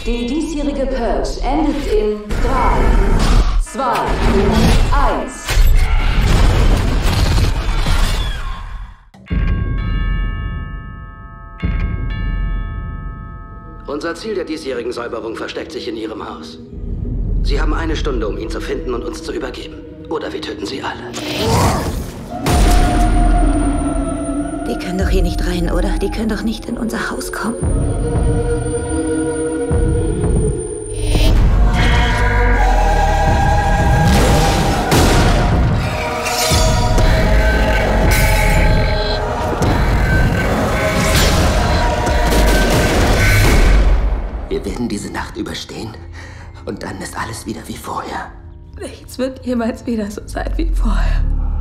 Die diesjährige Purge endet in 3, 2, 1. Unser Ziel der diesjährigen Säuberung versteckt sich in Ihrem Haus. Sie haben 1 Stunde, um ihn zu finden und uns zu übergeben. Oder wir töten Sie alle. Die können doch hier nicht rein, oder? Die können doch nicht in unser Haus kommen. Wir werden diese Nacht überstehen und dann ist alles wieder wie vorher. Nichts wird jemals wieder so sein wie vorher.